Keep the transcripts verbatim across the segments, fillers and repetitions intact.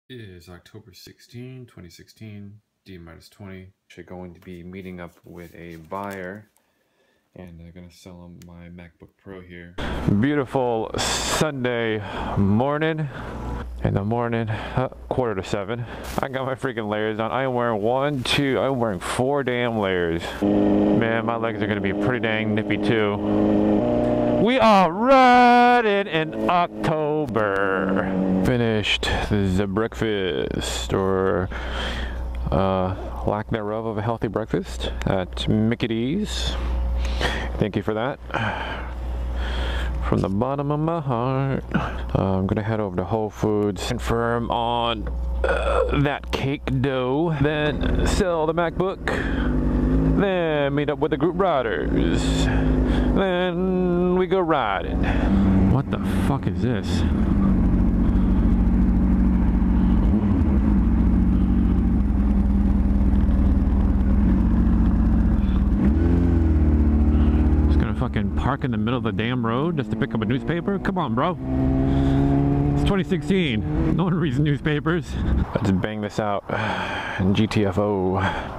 Is October sixteenth, twenty sixteen, D minus twenty. Actually going to be meeting up with a buyer and I'm gonna sell him my MacBook Pro here. Beautiful Sunday morning. In the morning, uh, quarter to seven. I got my freaking layers on. I am wearing one, two, I'm wearing four damn layers. Man, my legs are gonna be pretty dang nippy too. We are riding in October. Finished the breakfast, or uh, lack thereof of a healthy breakfast at Mickey D's. Thank you for that. From the bottom of my heart. Uh, I'm gonna head over to Wholefoods, confirm on uh, that cake dough, then sell the MacBook, then meet up with the group riders, then we go riding. What the fuck is this? Fucking park in the middle of the damn road just to pick up a newspaper? Come on, bro. It's twenty sixteen. No one reads newspapers. Let's bang this out in G T F O.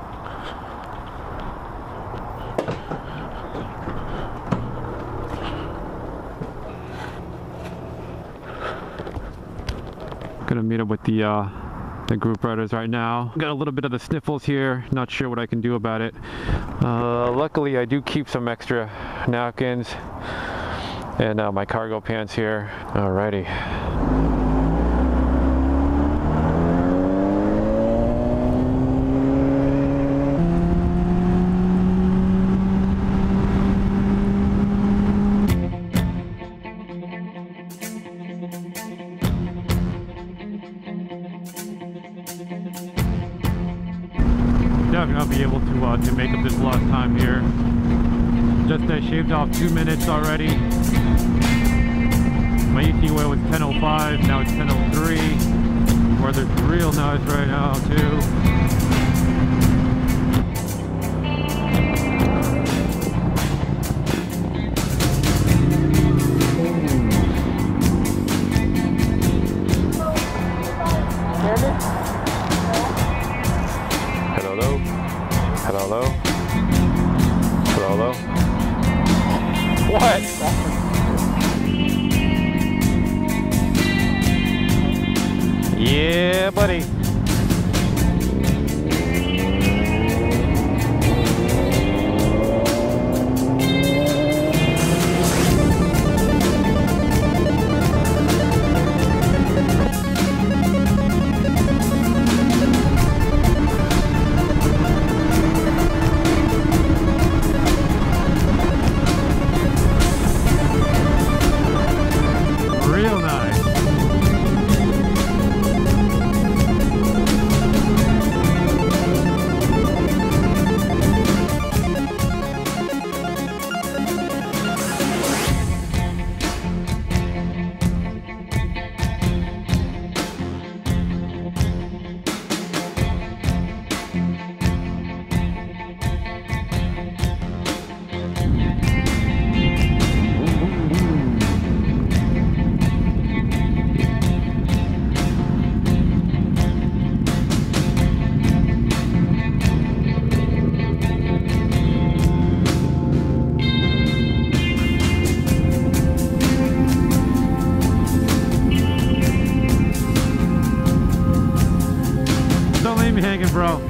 Gonna meet up with the uh, the group riders right now. Got a little bit of the sniffles here. Not sure what I can do about it. Uh, luckily, I do keep some extra napkins and uh, my cargo pants here. Alrighty. Definitely I'll be able to uh, to make up this lost time here. Just uh, shaved off two minutes already. My E T A was ten oh five, now it's ten oh three. Weather's real nice right now too. Hello, hello, hello. What? Yeah, buddy. Real nice. Don't leave me hanging, bro.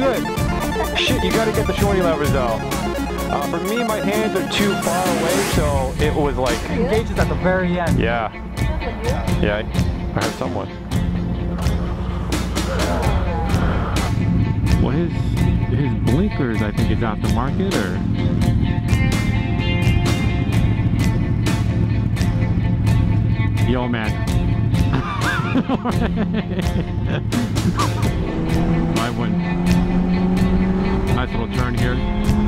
good. Shit, you gotta get the shorty levers though. Uh, for me, my hands are too far away, so it was like... It engages at the very end. Yeah. Yeah, I heard someone. Well, his, his blinkers, I think, is aftermarket, or... Yo, man. I went. Nice little turn here.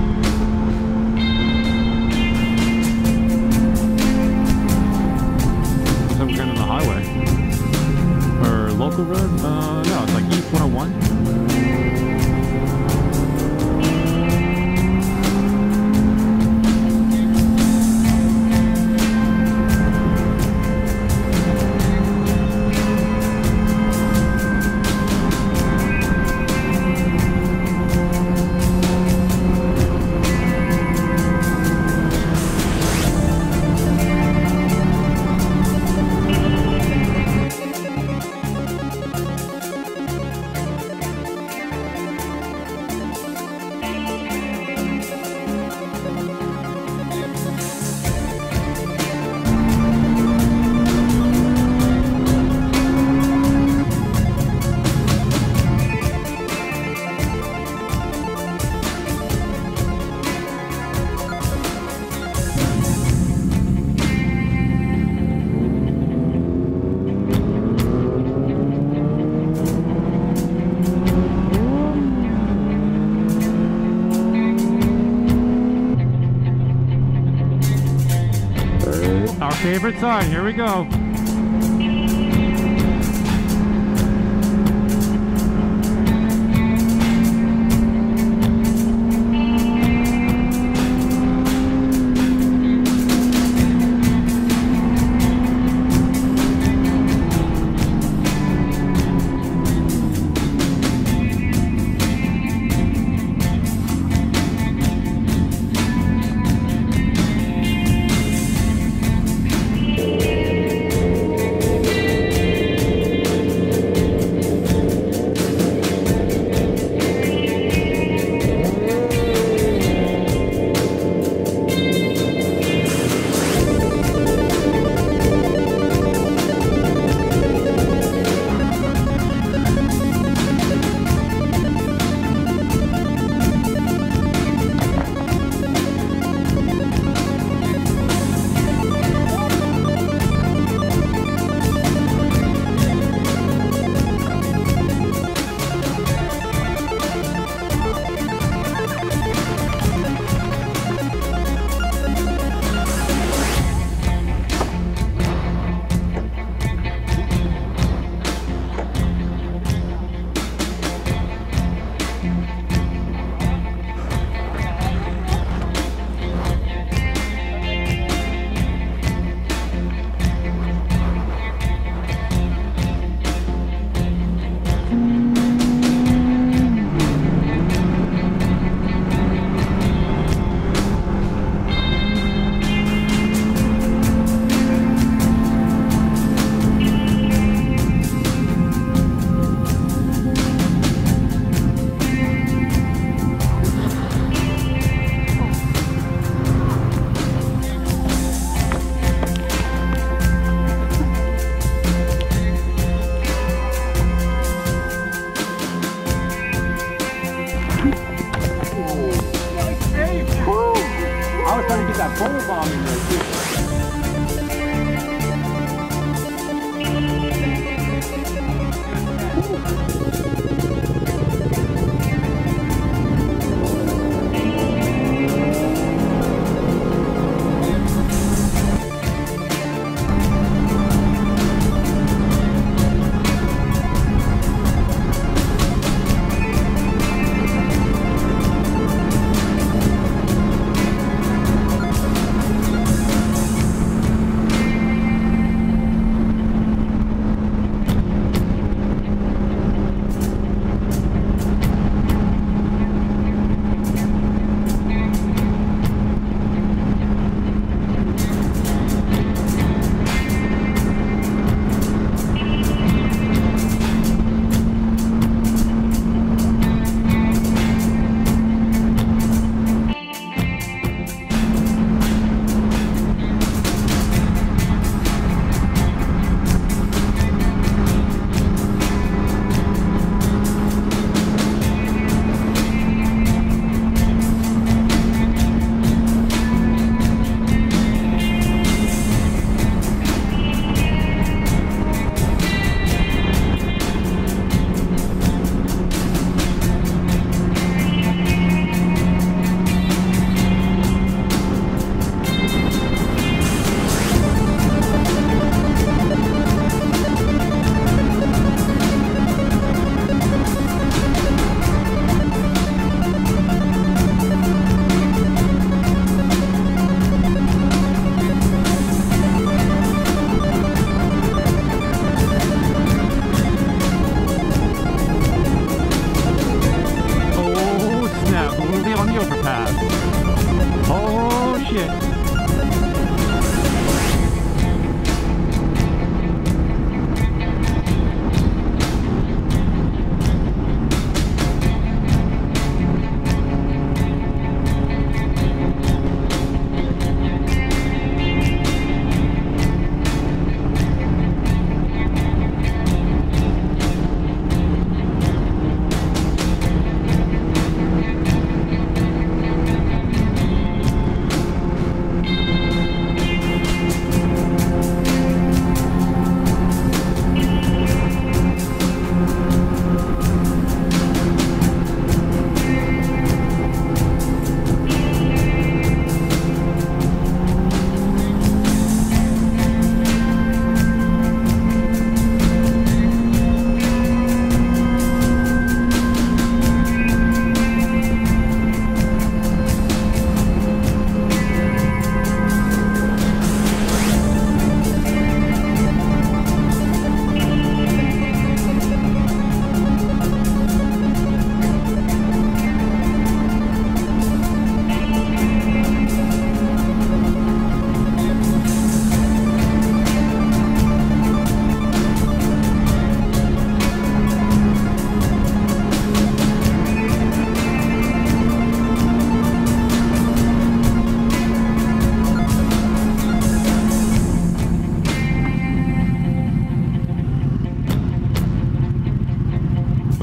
Some kind of the highway. Or local road? Uh, no, it's like East one oh one. Our favorite side, here we go.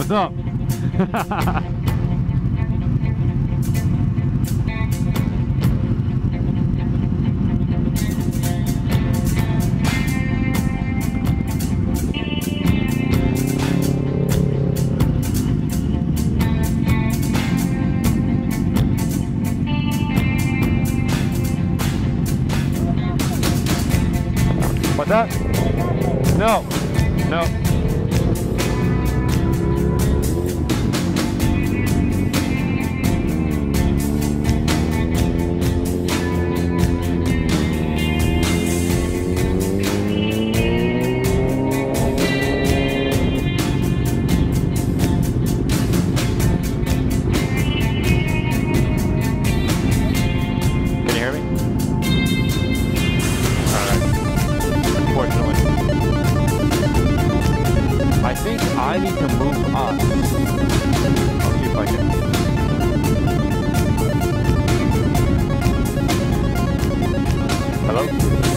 What's up? What's that? No. No. Can you hear me? I think I need to move up. I'll see if I can. Hello?